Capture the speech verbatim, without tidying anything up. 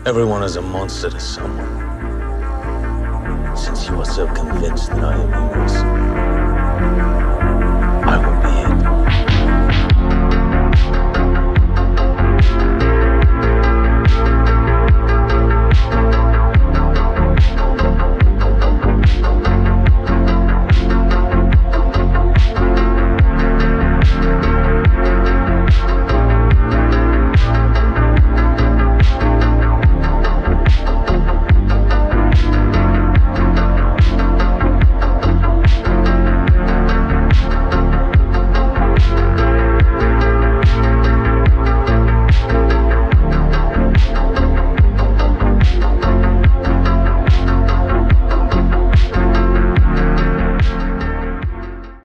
Everyone is a monster to someone. Since you are so convinced that I am yours,